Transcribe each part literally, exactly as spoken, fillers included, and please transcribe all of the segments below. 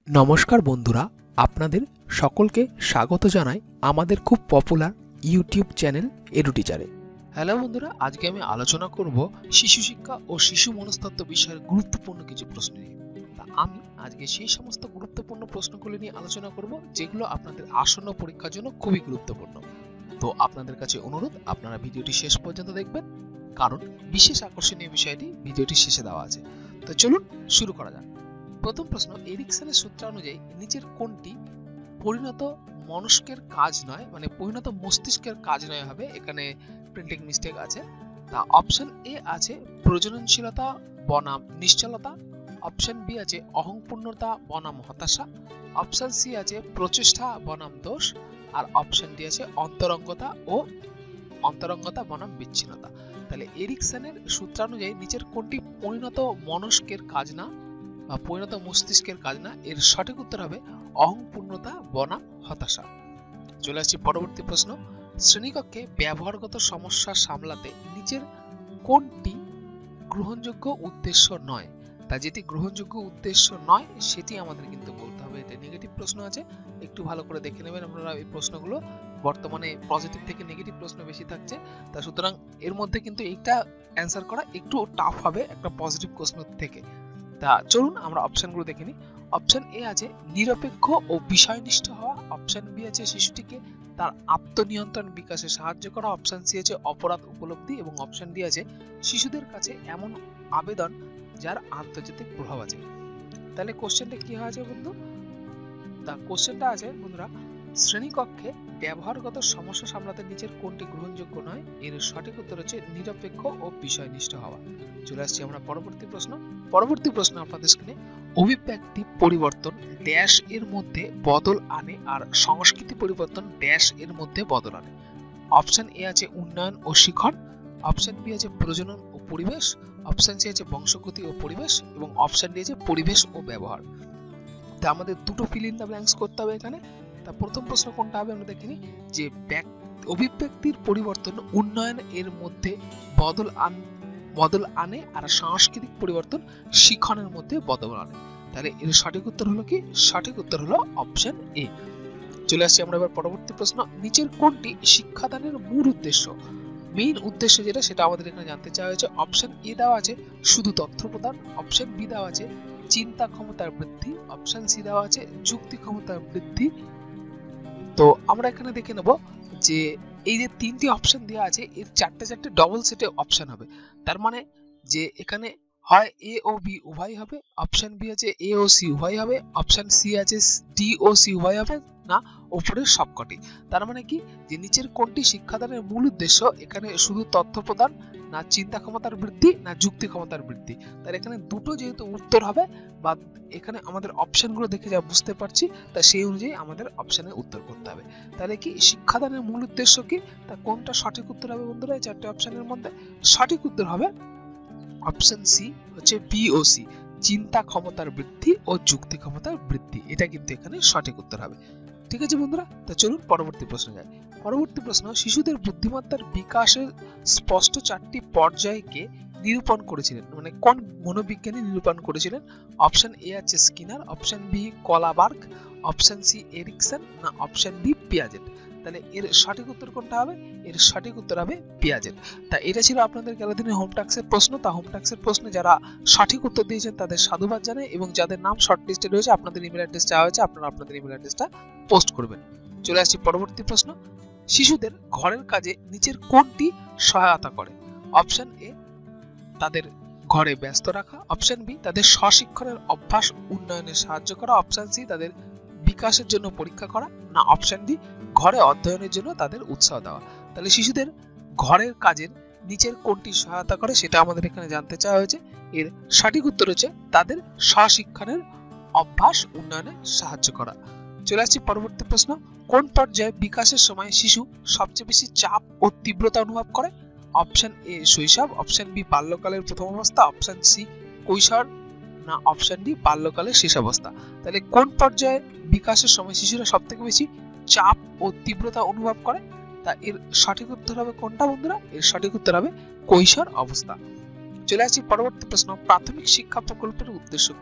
নমস্কার বন্ধুরা, আপনাদের সকলকে স্বাগত জানাই আমাদের খুব পপুলার ইউটিউব চ্যানেল এডুটিচারে। হ্যালো বন্ধুরা, আজকে আমি আলোচনা করব শিশু শিক্ষা ও শিশু মনস্তত্ত্ব বিষয়ের গুরুত্বপূর্ণ কিছু প্রশ্ন নিয়ে। তা আমি আজকে সেই সমস্ত গুরুত্বপূর্ণ প্রশ্নগুলো নিয়ে আলোচনা করব যেগুলো আপনাদের আসন্ন পরীক্ষার জন্য খুবই গুরুত্বপূর্ণ। তো আপনাদের কাছে অনুরোধ, আপনারা ভিডিওটি শেষ পর্যন্ত দেখবেন, কারণ বিশেষ আকর্ষণীয় বিষয়টি ভিডিওটি শেষে দেওয়া আছে। তো চলুন শুরু করা যাক। প্রথম প্রশ্ন, এরিকসনের সূত্র অনুযায়ী নিচের কোনটি পরিণত মনস্কের কাজ নয়, মানে পরিণত মস্তিষ্কের কাজ নয় হবে, এখানে প্রিন্টিং মিস্টেক আছে। তা অপশন এ আছে প্রজননশীলতা বনাম নিশ্চলতা, অপশন বি আছে অহংপূর্ণতা বনাম হতাশা, অপশন সি আছে প্রচেষ্টা বনাম দোষ, আর অপশন ডি আছে অন্তরঙ্গতা ও অন্তরঙ্গতা বনাম বিচ্ছিন্নতা। তাহলে এরিকসনের সূত্রানুযায়ী নিচের কোনটি পরিণত মনস্কের কাজ না বা পরিণত মস্তিষ্কের কাজ না, এর সঠিক উত্তর হবে অহংপূর্ণতা বনাম হতাশা। চলে আসছি পরবর্তী প্রশ্ন, শ্রেণীকক্ষে ব্যবহারগত সমস্যা সামলাতে নিচের কোনটি গ্রহণযোগ্য উদ্দেশ্য নয়? তা যেটি গ্রহণযোগ্য উদ্দেশ্য নয় সেটি আমাদের কিন্তু বলতে হবে। এটা নেগেটিভ প্রশ্ন আছে, একটু ভালো করে দেখে নেবেন আপনারা এই প্রশ্নগুলো। বর্তমানে পজিটিভ থেকে নেগেটিভ প্রশ্ন বেশি থাকছে, তা সুতরাং এর মধ্যে কিন্তু এইটা অ্যান্সার করা একটু টাফ হবে একটা পজিটিভ প্রশ্ন থেকে। তা চলুন আমরা অপশনগুলো দেখে নিই। অপশন এ আছে নিরপেক্ষ ও বিষয়নিষ্ঠ হওয়া, অপশন বি আছে শিশুটিকে তার আত্মনিয়ন্ত্রণ বিকাশে সাহায্য করা, অপশন সি আছে অপরাধ উপলব্ধি, এবং অপশন ডি আছে শিশুদের কাছে এমন আবেদন যার আন্তর্জাতিক প্রভাব আছে। তাহলে কোশ্চেনটা কি হয়েছে বন্ধু? তা কোশ্চেনটা আছে বন্ধুরা, শ্রেণীকক্ষে ব্যবহারগত সমস্যা সামলাতে নিচের কোনটি গ্রহণযোগ্য নয়, এর সঠিক উত্তর হচ্ছে নিরপেক্ষ ও বিষয়নিষ্ঠ হওয়া। চলে আসছি আমরা পরবর্তী প্রশ্ন। পরবর্তী প্রশ্ন আপনাদের স্ক্রিনে, অভিব্যক্তি পরিবর্তন ড্যাশ এর মধ্যে বদল আনে আর সংস্কৃতি পরিবর্তন ড্যাশ এর মধ্যে বদল আনে। অপশন এ আছে উন্নয়ন ও শিখন, অপশন বি আছে প্রজনন ও পরিবেশ, অপশন সি আছে বংশগতি ও পরিবেশ, এবং অপশন ডি আছে পরিবেশ ও ব্যবহার। তা আমাদের দুটো ফিল ইন দ্য ব্ল্যাঙ্কস করতে হবে এখানে। তা প্রথম প্রশ্ন কোনটা হবে আমরা দেখে নিই, যে অভিব্যক্তির পরিবর্তন উন্নয়ন এর মধ্যে বদল আন বদল আনে আর সাংস্কৃতিক পরিবর্তন শিক্ষণের মধ্যে বদল আনে। তাহলে এর সঠিক উত্তর হলো কি? সঠিক উত্তর হলো অপশন এ। চলে আসছি আমরা এবার পরবর্তী প্রশ্ন, নিচের কোনটি শিক্ষাদানের মূল উদ্দেশ্য? মেইন উদ্দেশ্য যেটা সেটা আমাদের এখানে জানতে চাওয়া হয়েছে। অপশন এ দেওয়া আছে শুধু তথ্য প্রদান, অপশন বি দেওয়া আছে চিন্তা ক্ষমতার বৃদ্ধি, অপশন সি দেওয়া আছে যুক্তি ক্ষমতার বৃদ্ধি। তো আমরা এখানে দেখে নেব যে এই যে তিনটি অপশন দেওয়া আছে এর চারটে চারটে ডবল সেটে অপশন হবে। তার মানে যে এখানে হয় এ ও বি উভয় হবে, অপশন বি আছে এ ও সি উভয় হবে, অপশন সি আছে ডি ও সি উভয় হবে, না উপরের সবকটি। তার মানে কি, যে নিচের কোনটি শিক্ষাদানের মূল উদ্দেশ্য? এখানে শুধু তথ্য প্রদান, না চিন্তা ক্ষমতার বৃদ্ধি, না যুক্তি ক্ষমতার বৃদ্ধি। তার এখানে দুটো যেহেতু উত্তর হবে, বা এখানে আমাদের অপশনগুলো দেখে যা বুঝতে পারছি, তা সেই অনুযায়ী আমাদের অপশনের উত্তর করতে হবে। তাহলে কি শিক্ষাদানের মূল উদ্দেশ্য কি? তা কোনটা সঠিক উত্তর হবে বন্ধুরা? এই চারটে অপশনের মধ্যে সঠিক উত্তর হবে অপশন সি, হচ্ছে বি ও সি, চিন্তা ক্ষমতার বৃদ্ধি ও যুক্তি ক্ষমতার বৃদ্ধি। এটা কিন্তু এখানে সঠিক উত্তর হবে। ঠিক আছে বন্ধুরা, তা চলুন পরবর্তী প্রশ্ন যাই। পরবর্তী প্রশ্ন, শিশুদের বুদ্ধিমত্তার বিকাশের স্পষ্ট চারটি পর্যায়কে নিরূপণ করেছিলেন, মানে কোন মনোবিজ্ঞানী নিরূপণ করেছিলেন? অপশন এ আছে Skinner, option B Kohlberg, option C Erikson, না অপশন ডি পিয়াজেট। তাহলে এর সঠিক উত্তর কোনটা হবে? এর সঠিক উত্তর হবে পিয়াজেট। তা এটা ছিল আপনাদের গেল দিনের হোম টাস্কের প্রশ্ন। তা হোম টাস্কের প্রশ্নে যারা সঠিক উত্তর দিয়েছেন তাদের সাধুবাদ জানাই, এবং যাদের নাম শর্ট লিস্টে রয়েছে আপনাদের ইমেল অ্যাড্রেস চাওয়া হয়েছে, আপনারা আপনাদের ইমেল অ্যাড্রেসটা পোস্ট করবেন। চলে আসছি পরবর্তী প্রশ্ন, শিশুদের ঘরের কাজে নিচের কোনটি সহায়তা করে? অপশন এ তাদের ঘরে ব্যস্ত রাখা, অপশন বি তাদের স্বশিক্ষণের অভ্যাস উন্নয়নে সাহায্য করা, অপশন সি তাদের বিকাশের জন্য পরীক্ষা করা, না অপশন ডি ঘরে অধ্যয়নের জন্য তাদের উৎসাহ দেওয়া। তাহলে শিশুদের ঘরের কাজের নিচের কোনটি সহায়তা করে সেটা আমাদের এখানে জানতে চাওয়া হয়েছে। এর সঠিক উত্তর হচ্ছে তাদের স্বশিক্ষণের অভ্যাস উন্নয়নে সাহায্য করা। চলে আসছি পরবর্তী প্রশ্ন, কোন পর্যায়ে বিকাশের সময় শিশু সবচেয়ে বেশি চাপ ও তীব্রতা অনুভব করে? অপশন এ শৈশব, অপশন বি বাল্যকালের প্রথম অবস্থা, অপশন সি কৈশোর, না অপশন ডি বাল্যকালের শেষ অবস্থা। তাহলে কোন পর্যায়ে বিকাশের সময় শিশুরা সব থেকে বেশি চাপ ও তীব্রতা অনুভব করে? তা এর সঠিক উত্তর হবে কোনটা বন্ধুরা? এর সঠিক উত্তর হবে কৈশোর অবস্থা। চলে আসছি পরবর্তী প্রশ্ন, প্রাথমিক শিক্ষা প্রকল্পের উদ্দেশ্য কি?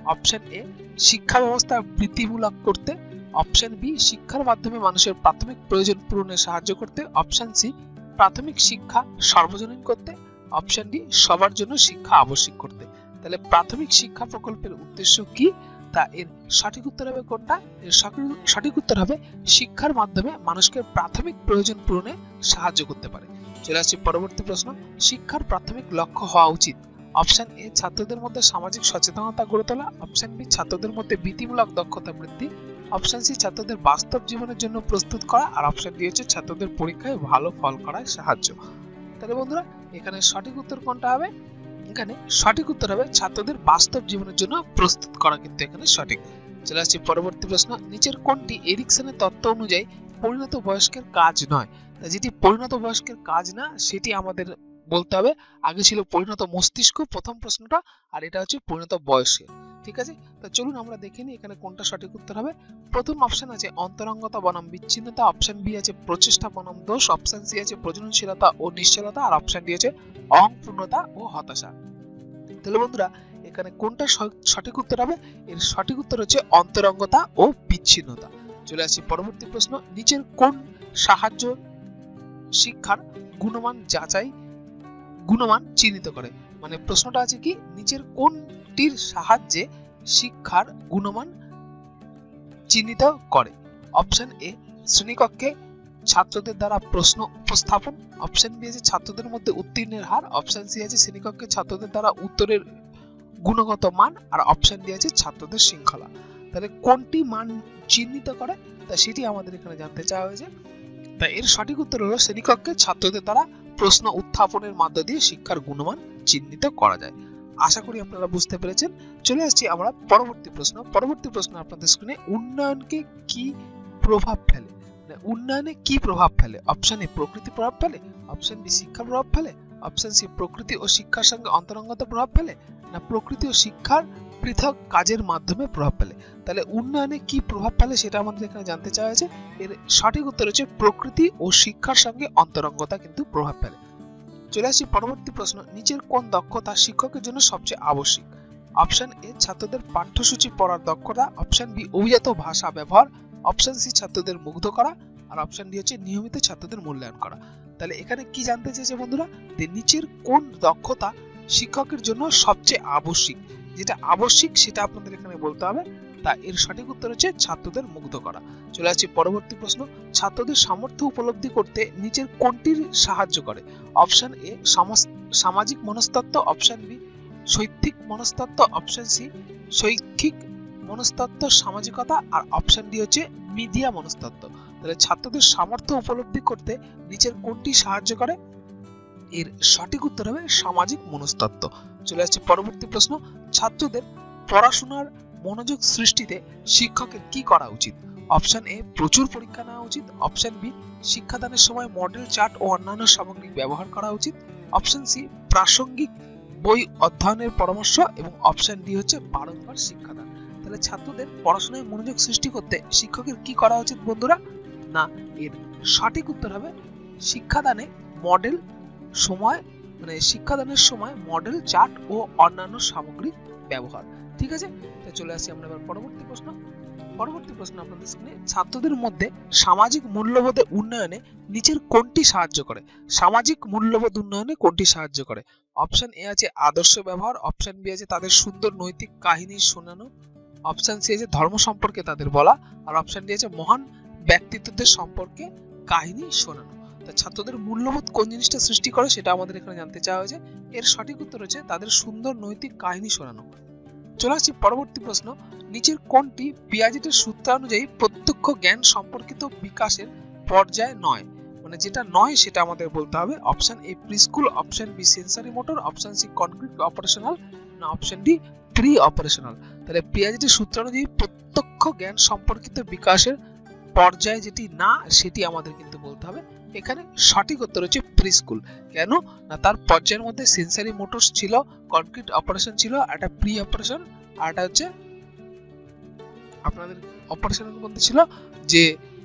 অপশন এ শিক্ষা ব্যবস্থা বৃদ্ধিমূলক করতে, অপশন বি শিক্ষার মাধ্যমে মানুষের প্রাথমিক প্রয়োজন পূরণে সাহায্য করতে, অপশন সি প্রাথমিক শিক্ষা সর্বজনীন করতে, অপশন ডি সবার জন্য শিক্ষা আবশ্যিক করতে। তাহলে প্রাথমিক শিক্ষা প্রকল্পের উদ্দেশ্য কি, তা এর সঠিক উত্তর হবে কোনটা? এর সঠিক উত্তর হবে শিক্ষার মাধ্যমে মানুষকে প্রাথমিক প্রয়োজন পূরণে সাহায্য করতে পারে। চলে আসছি পরবর্তী প্রশ্ন, শিক্ষার প্রাথমিক লক্ষ্য হওয়া উচিত। অপশন এ ছাত্রদের মধ্যে সামাজিক সচেতনতা গড়ে তোলা, অপশন বি ছাত্রদের মধ্যে বৃত্তিমূলক দক্ষতা বৃদ্ধি, অপশন সি ছাত্রদের বাস্তব জীবনের জন্য প্রস্তুত করা, আর অপশন ডি হচ্ছে ছাত্রদের পরীক্ষায় ভালো ফল করায় সাহায্য। তাহলে বন্ধুরা এখানে সঠিক উত্তর কোনটা হবে? এখানে সঠিক উত্তর হবে ছাত্রদের বাস্তব জীবনের জন্য প্রস্তুত করা, কিন্তু এখানে সঠিক। চলে আসছি পরবর্তী প্রশ্ন, নিচের কোনটি এরিকসনের তত্ত্ব অনুযায়ী পরিণত বয়স্কের কাজ নয়? যেটি পরিণত বয়স্কের কাজ না সেটি আমাদের বলতে হবে। আগে ছিল পরিণত মস্তিষ্ক প্রথম প্রশ্নটা, আর এটা হচ্ছে পরিণত বয়সের। ঠিক আছে, তো চলুন আমরা দেখে নিই এখানে কোনটা সঠিক উত্তর হবে। প্রথম অপশন আছে অন্তরঙ্গতা বনাম বিচ্ছিন্নতা, অপশন বি আছে প্রচেষ্টা বনাম দোষ, অপশন সি আছে প্রজননশীলতা ও নিশ্চলতা, আর অপশন ডি আছে অহংপূর্ণতা ও হতাশা। তাহলে বন্ধুরা এখানে কোনটা সঠিক উত্তর হবে? এর সঠিক উত্তর হচ্ছে অন্তরঙ্গতা ও বিচ্ছিন্নতা। চলে আসি পরবর্তী প্রশ্ন, নিচের কোন সাহায্য শিক্ষার গুণমান যাচাই গুণমান চিহ্নিত করে? মানে প্রশ্নটা আছে কি, নিচের কোনটির সাহায্যে শিক্ষার গুণমান চিহ্নিত করে? অপশন এ শ্রেণীকক্ষে ছাত্রদের দ্বারা প্রশ্ন উপস্থাপন, অপশন বি আছে ছাত্রদের মধ্যে উত্তীর্ণের হার, অপশন সি আছে শ্রেণীকক্ষে ছাত্রদের দ্বারা উত্তরের গুণগত মান, আর অপশন ডি আছে ছাত্রদের শৃঙ্খলা। তাহলে কোনটি মান চিহ্নিত করে তা সেটি আমাদের এখানে জানতে চাওয়া হয়েছে। তাই এর সঠিক উত্তর হলো শ্রেণীকক্ষে ছাত্রদের দ্বারা প্রশ্ন উত্থাপনের মাধ্য দিয়ে শিক্ষার গুণমান চিহ্নিত করা যায়। আশা করি আপনারা বুঝতে পেরেছেন। চলে আসছি আমরা পরবর্তী প্রশ্ন। পরবর্তী প্রশ্ন আপনাদের স্ক্রিনে, উন্নয়নকে কি প্রভাব ফেলে? উন্নয়নে কি প্রভাব ফেলে? অপশন এ প্রকৃতি প্রভাব ফেলে, অপশন বি শিক্ষা প্রভাব ফেলে, অপশন সি প্রকৃতি ও শিক্ষার সঙ্গে অন্তরঙ্গতা প্রভাব ফেলে, না প্রকৃতি ও শিক্ষার পৃথক কাজের মাধ্যমে প্রভাব ফেলে। তাহলে উন্নয়নে কি প্রভাব ফেলে সেটা আমাদের এখানে জানতে চাওয়া হয়েছে। এর সঠিক উত্তর হচ্ছে প্রকৃতি ও শিক্ষার সঙ্গে অন্তরঙ্গতা কিন্তু প্রভাব ফেলে। চলে আসি পরবর্তী প্রশ্ন, নিচের কোন দক্ষতা শিক্ষকের জন্য সবচেয়ে আবশ্যিক? অপশন এ ছাত্রদের পাঠ্যসূচি পড়ার দক্ষতা, অপশন বি অভিজাত ভাষা ব্যবহার, অপশন সি ছাত্রদের মুগ্ধ করা, আর অপশন ডি হচ্ছে নিয়মিত ছাত্রদের মূল্যায়ন করা। তাহলে এখানে কি জানতে চেয়েছে বন্ধুরা, যে নিচের কোন দক্ষতা শিক্ষকের জন্য সবচেয়ে আবশ্যিক? যেটা আবশ্যিক সেটা আপনাদের এখানে বলতে হবে। তা এর সঠিক উত্তর হচ্ছে ছাত্রদের মুগ্ধ করা। চলে আসছি পরবর্তী প্রশ্ন, ছাত্রদের সামর্থ্য উপলব্ধি করতে নিচের কোনটির সাহায্য করে? অপশন এ সামাজিক মনস্তত্ত্ব, অপশন বি শৈক্ষিক মনস্তত্ত্ব, অপশন সি শৈক্ষিক মনস্তত্ত্ব সামাজিকতা, আর অপশন ডি হচ্ছে মিডিয়া মনস্তত্ত্ব। তাহলে ছাত্রদের সামর্থ্য উপলব্ধি করতে নিচের কোনটি সাহায্য করে? এর সঠিক উত্তর হবে সামাজিক মনস্তত্ত্ব। চলে আসছে পরবর্তী প্রশ্ন, ছাত্রদের পড়াশোনার মনোযোগ সৃষ্টিতে শিক্ষকের কি করা উচিত? অপশন এ প্রচুর পরীক্ষা নেওয়া উচিত, অপশন বি শিক্ষাদানের সময় মডেল চার্ট ও অন্যান্য সামগ্রী ব্যবহার করা উচিত, অপশন সি প্রাসঙ্গিক বই অধ্যয়নের পরামর্শ, এবং অপশন ডি হচ্ছে বারংবার শিক্ষাদান। তাহলে ছাত্রদের পড়াশোনায় মনোযোগ সৃষ্টি করতে শিক্ষকের কি করা উচিত বন্ধুরা? না, এর সঠিক উত্তর হবে শিক্ষাদানে মডেল সময় মানে শিক্ষাদানের সময় মডেল চার্ট ও অন্যান্য সামগ্রী ব্যবহার। ঠিক আছে, তো চলে আসি আমরা এবার পরবর্তী প্রশ্ন। পরবর্তী প্রশ্ন আপনাদের সামনে, ছাত্রদের মধ্যে সামাজিক মূল্যবোধের উন্নয়নে নিচের কোনটি সাহায্য করে? সামাজিক মূল্যবোধ উন্নয়নে কোনটি সাহায্য করে? অপশন এ আছে আদর্শ ব্যবহার, অপশন বি আছে তাদের সুন্দর নৈতিক কাহিনী শোনানো, অপশন সি আছে ধর্ম সম্পর্কে তাদের বলা, আর অপশন ডি আছে মহান ব্যক্তিত্বদের সম্পর্কে কাহিনী শোনানো। ছাত্রদের মূল্যবোধ কোন জিনিসটা সৃষ্টি করে সেটা আমাদের এখানে জানতে চাওয়া হয়েছে। এর সঠিক উত্তর হচ্ছে তাদের সুন্দর নৈতিক কাহিনী শোনানো। চলে আসছি পরবর্তী প্রশ্ন, নিচের কোনটি পিয়াজেটের সূত্রানুযায়ী প্রত্যক্ষ জ্ঞান সম্পর্কিত বিকাশের পর্যায়ে নয়? মানে যেটা নয় সেটা আমাদের বলতে হবে। Option A preschool, option B sensory motor, option C concrete operational, না অপশন ডি প্রি অপারেশনাল। তাহলে পিয়াজেটের সূত্রানুযায়ী প্রত্যক্ষ জ্ঞান সম্পর্কিত বিকাশের পর্যায়ে যেটি না সেটি আমাদের কিন্তু বলতে হবে। এখানে সঠিক উত্তর হচ্ছে প্রিস্কুল। কেন না, তার পর্যায়ের মধ্যে সেন্সরি মোটরস ছিল, কনক্রিট অপারেশন ছিল, একটা প্রি অপারেশন, আর একটা হচ্ছে আপনাদের অপারেশনের মধ্যে ছিল যে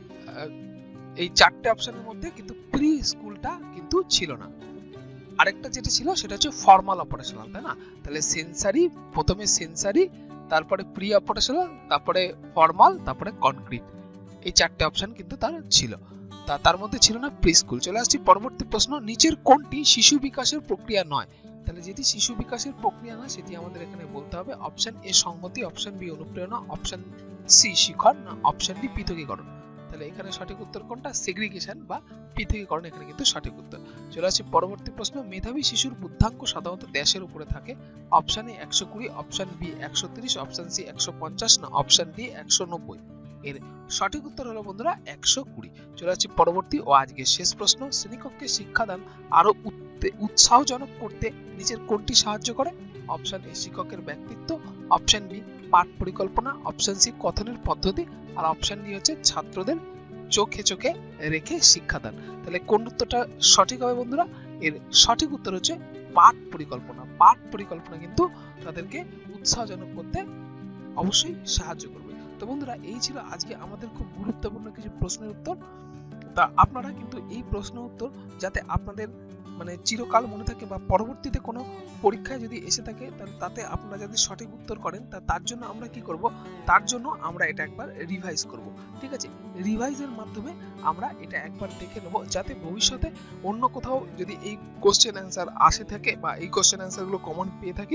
এই চারটে অপশনের মধ্যে কিন্তু প্রি স্কুলটা কিন্তু ছিল না। আরেকটা যেটা ছিল সেটা হচ্ছে ফর্মাল অপারেশনাল, তাই না? তাহলে সেন্সারি, প্রথমে সেন্সারি, তারপরে প্রি অপারেশনাল, তারপরে ফর্মাল, তারপরে কনক্রিট, এই চারটে অপশন কিন্তু তার ছিল। তা তার মধ্যে ছিল না প্রি স্কুল। চলে আসছি পরবর্তী প্রশ্ন, নিচের কোনটি শিশু বিকাশের প্রক্রিয়া নয়? তাহলে যেটি শিশু বিকাশের প্রক্রিয়া নয় সেটি আমাদের এখানে বলতে হবে। অপশন এ সংহতি, অপশন বি অনুপ্রেরণা, অপশন সি শিখন, না অপশন ডি পৃথকীকরণ। তাহলে এখানে সঠিক উত্তর কোনটা? সেগ্রিগেশন বা পৃথকীকরণ এখানে কিন্তু সঠিক উত্তর। চলে আসছি পরবর্তী প্রশ্ন, মেধাবী শিশুর বুদ্ধাঙ্ক সাধারণত দেশের উপরে থাকে? অপশন এ একশো কুড়ি, অপশন বি একশো তিরিশ, অপশন সি একশো পঞ্চাশ, না অপশন ডি একশো নব্বই। এর সঠিক উত্তর হলো বন্ধুরা একশো কুড়ি। চলে আসছি পরবর্তী ও আজকের শেষ প্রশ্ন, শ্রেণীকক্ষে শিক্ষাদান আরো উৎসাহজনক করতে নিচের কোনটি সাহায্য করে? অপশন এ শিক্ষকের ব্যক্তিত্ব, অপশন বি পাঠ পরিকল্পনা, অপশন সি কথনের পদ্ধতি, আর অপশন ডি হচ্ছে ছাত্রদের চোখে চোখে রেখে শিক্ষাদান। তাহলে কোন উত্তরটা সঠিক হবে বন্ধুরা? এর সঠিক উত্তর হচ্ছে পাঠ পরিকল্পনা। পাঠ পরিকল্পনা কিন্তু তাদেরকে উৎসাহজনক করতে অবশ্যই সাহায্য করবে। তো বন্ধুরা, এই ছিল আজকে আমাদের খুব গুরুত্বপূর্ণ কিছু প্রশ্নের উত্তর। তা আপনারা কিন্তু এই প্রশ্ন উত্তর যাতে আপনাদের মানে চিরকাল মনে থাকে বা পরবর্তীতে কোনো পরীক্ষায় যদি এসে থাকে তাতে আপনারা যদি সঠিক উত্তর করেন, তা তার জন্য আমরা কি করব? তার জন্য আমরা এটা একবার রিভাইজ করব। ঠিক আছে, রিভাইজের মাধ্যমে আমরা এটা একবার দেখে নেব, যাতে ভবিষ্যতে অন্য কোথাও যদি এই কোশ্চেন অ্যান্সার আসে থাকে বা এই কোশ্চেন অ্যান্সারগুলো কমন পেয়ে থাকি,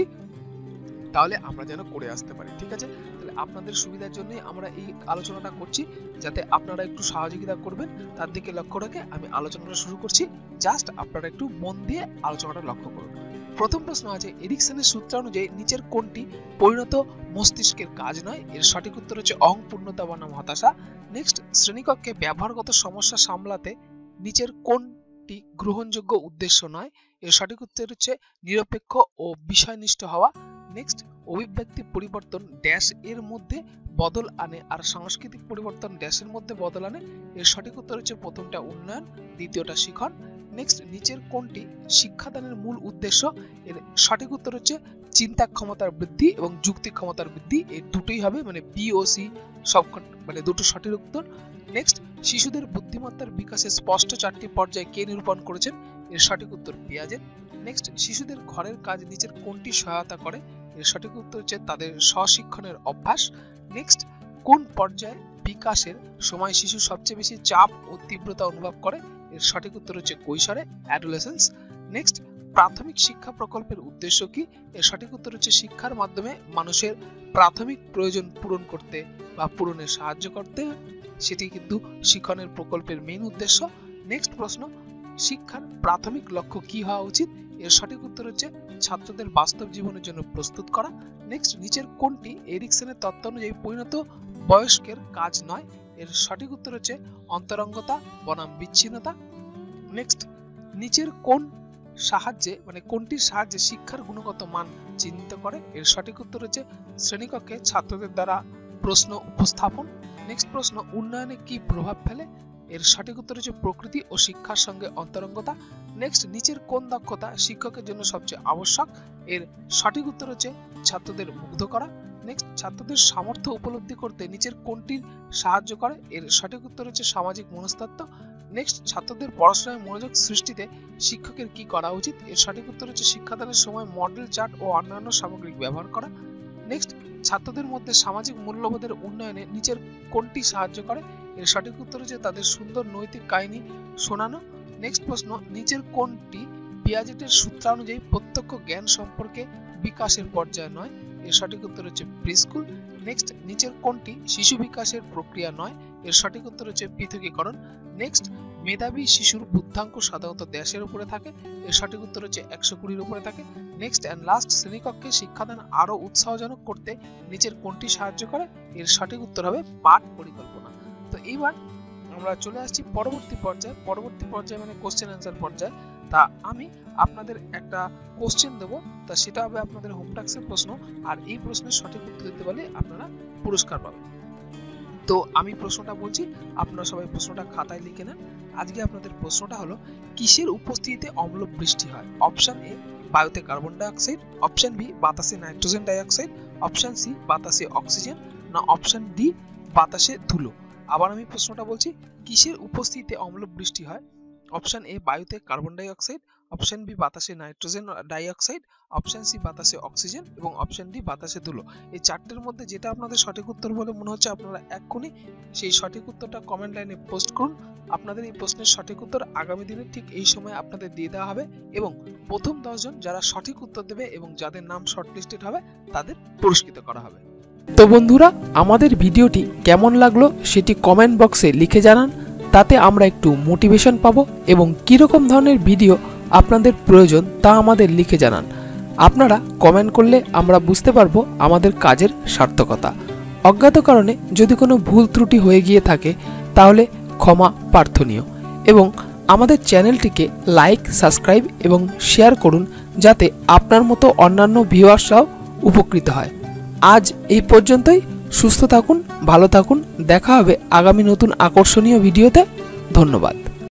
তাহলে আমরা যেন করে আসতে পারি। ঠিক আছে, তাহলে আপনাদের সুবিধার জন্যই আমরা এই আলোচনাটা করছি, যাতে আপনারা একটু সহযোগিতা করবেন তার দিকে লক্ষ্য রেখে আমি আলোচনাটা শুরু করছি। জাস্ট আপনারা একটু মন দিয়ে আলোচনাটা লক্ষ্য করুন। প্রথম প্রশ্ন আছে, এরিকসনের সূত্র অনুযায়ী নিচের কোনটি পরিণত মস্তিষ্কের কাজ নয়? এর সঠিক উত্তর হচ্ছে অহং, পূর্ণতা বনাম হতাশা। নেক্সট, শ্রেণীকক্ষে ব্যবহারগত সমস্যা সামলাতে নিচের কোনটি গ্রহণযোগ্য উদ্দেশ্য নয়? এর সঠিক উত্তর হচ্ছে নিরপেক্ষ ও বিষয়নিষ্ঠ হওয়া। নেক্সট, অভিব্যক্তি পরিবর্তন ড্যাশ এর মধ্যে বদল আনে আর সাংস্কৃতিক পরিবর্তন ড্যাশের মধ্যে বদল আনে। এর সঠিক উত্তর হচ্ছে প্রথমটা উন্নয়ন, দ্বিতীয়টা শিখন। নেক্সট, নিচের কোনটি শিক্ষাদানের মূল উদ্দেশ্য? এর সঠিক উত্তর হচ্ছে চিন্তা ক্ষমতার বৃদ্ধি এবং যুক্তি ক্ষমতার বৃদ্ধি। এই দুটোই হবে, মানে বি ও সি সব মানে দুটো সঠিক উত্তর। নেক্সট, শিশুদের বুদ্ধিমত্তার বিকাশে স্পষ্ট চারটি পর্যায়ে কে নিরূপণ করেছেন? এর সঠিক উত্তর পিয়াজেট। নেক্সট, শিশুদের ঘরের কাজ নিচের কোনটি সহায়তা করে? এর সঠিক উত্তর হচ্ছে তাদের স্বশিক্ষণের অভ্যাস। নেক্সট, কোন পর্যায়ে বিকাশের সময় শিশু সবচেয়ে বেশি চাপ ও তীব্রতা অনুভব করে? এর সঠিক উত্তর হচ্ছে কৈশোরে, অ্যাডোলেসেন্স। নেক্সট, প্রাথমিক শিক্ষা প্রকল্পের উদ্দেশ্য কি? এর সঠিক উত্তর হচ্ছে শিক্ষার মাধ্যমে মানুষের প্রাথমিক প্রয়োজন পূরণ করতে বা পূরণে সাহায্য করতে, সেটি কিন্তু শিক্ষণের প্রকল্পের মেইন উদ্দেশ্য। নেক্সট প্রশ্ন, শিক্ষার প্রাথমিক লক্ষ্য কি হওয়া উচিত? এর সঠিক উত্তর হচ্ছে ছাত্রদের বাস্তব জীবনের জন্য প্রস্তুত করা। নেক্সট, নিচের কোনটি এরিকসনের তত্ত্ব অনুযায়ী পরিণত বয়স্কের কাজ নয়? এর সঠিক উত্তর হচ্ছে অন্তরঙ্গতা বনাম বিচ্ছিন্নতা। নেক্সট, নিচের কোন সাহায্যে মানে কোনটির সাহায্যে শিক্ষার গুণগত মান চিহ্নিত করে? এর সঠিক উত্তর হচ্ছে শ্রেণীকক্ষে ছাত্রদের দ্বারা প্রশ্ন উপস্থাপন। নেক্সট প্রশ্ন, উন্নয়নে কি প্রভাব ফেলে? এর সঠিক উত্তর হচ্ছে প্রকৃতি ও শিক্ষার সঙ্গে অন্তরঙ্গতা। নেক্সট, নিচের কোন দক্ষতা শিক্ষকের জন্য সবচেয়ে আবশ্যক? এর সঠিক উত্তর হচ্ছে ছাত্রদের মুগ্ধ করা। নেক্সট, ছাত্রদের সামর্থ্য উপলব্ধি করতে নিচের কোনটির সাহায্য করে? এর সঠিক উত্তর হচ্ছে সামাজিক মনস্তত্ত্ব। নেক্সট, ছাত্রদের পড়াশোনায় মনোযোগ সৃষ্টিতে শিক্ষকের কি করা উচিত? এর সঠিক উত্তর হচ্ছে শিক্ষাদানের সময় মডেল চার্ট ও অন্যান্য সামগ্রিক ব্যবহার করা। নেক্সট, ছাত্রদের মধ্যে সামাজিক মূল্যবোধের উন্নয়নে নিচের কোনটি সাহায্য করে? এর সঠিক উত্তর হচ্ছে তাদের সুন্দর নৈতিক কাহিনী শোনানো। নেক্সট প্রশ্ন, নিচের কোনটি পিয়াজেটের সূত্র অনুযায়ী প্রত্যক্ষ জ্ঞান সম্পর্কে বিকাশের পর্যায় নয়? এর সঠিক উত্তর হচ্ছে প্রিস্কুল। নেক্সট, নিচের কোনটি শিশু বিকাশের প্রক্রিয়া নয়? এর সঠিক উত্তর হচ্ছে পৃথকীকরণ। নেক্সট, মেধাবী শিশুর বুদ্ধাঙ্ক সাধারণত দেশের উপরে থাকে? এর সঠিক উত্তর হচ্ছে একশো কুড়ির উপরে থাকে। নেক্সট এন্ড লাস্ট, শ্রেণীকক্ষে শিক্ষাদান আরো উৎসাহজনক করতে নিচের কোনটি সাহায্য করে? এর সঠিক উত্তর হবে পাঠ পরিকল্পনা। তো এইবার আমরা চলে আসছি পরবর্তী পর্যায়ে। পরবর্তী পর্যায়ে মানে কোশ্চেন অ্যান্সার পর্যায়ে। তা আমি আপনাদের একটা কোশ্চেন দেব, তা সেটা হবে আপনাদের হোম টাস্কের প্রশ্ন, আর এই প্রশ্নের সঠিক উত্তর দিতে পারলে আপনারা পুরস্কার পাবেন। তো আমি প্রশ্নটা বলছি, আপনারা সবাই প্রশ্নটা খাতায় লিখে নেন। আজকে আপনাদের প্রশ্নটা হলো, কিসের উপস্থিতিতে অম্ল বৃষ্টি হয়? অপশন এ বায়ুতে carbon dioxide, option B বাতাসে nitrogen dioxide, option C বাতাসে অক্সিজেন, না অপশন ডি বাতাসে ধুলো। আবার আমি প্রশ্নটা বলছি, কিসের উপস্থিতিতে অম্ল বৃষ্টি হয়? অপশন এ বায়ুতে carbon dioxide, option B বাতাসে নাইট্রোজেন ডাইঅক্সাইড, অপশন সি বাতাসে অক্সিজেন এবং অপশন ডি বাতাসে ধুলো। এই চারটের মধ্যে যেটা আপনাদের সঠিক উত্তর বলে মনে হচ্ছে আপনারা এক্ষুনি সেই সঠিক উত্তরটা কমেন্ট লাইনে পোস্ট করুন। আপনাদের এই প্রশ্নের সঠিক উত্তর আগামী দিনে ঠিক এই সময় আপনাদের দিয়ে দেওয়া হবে এবং প্রথম দশজন যারা সঠিক উত্তর দেবে এবং যাদের নাম শর্টলিস্টেড হবে তাদের পুরস্কৃত করা হবে। তো বন্ধুরা, আমাদের ভিডিওটি কেমন লাগলো সেটি কমেন্ট বক্সে লিখে জানান, তাতে আমরা একটু মোটিভেশন পাবো এবং কীরকম ধরনের ভিডিও আপনাদের প্রয়োজন তা আমাদের লিখে জানান। আপনারা কমেন্ট করলে আমরা বুঝতে পারবো আমাদের কাজের সার্থকতা। অজ্ঞাত কারণে যদি কোনো ভুল ত্রুটি হয়ে গিয়ে থাকে তাহলে ক্ষমা প্রার্থনীয় এবং আমাদের চ্যানেলটিকে লাইক, সাবস্ক্রাইব এবং শেয়ার করুন যাতে আপনার মতো অন্যান্য ভিউয়ার্সরাও উপকৃত হয়। আজ এই পর্যন্তই। সুস্থ থাকুন, ভালো থাকুন। দেখা হবে আগামী নতুন আকর্ষণীয় ভিডিওতে। ধন্যবাদ।